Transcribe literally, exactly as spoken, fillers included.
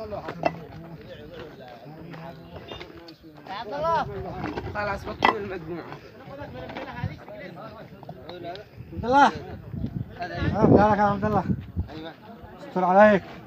عبد الله خلاص بطل المجموعة. عبد الله. ها، مالك يا عبد الله؟ ايوه. استر عليك.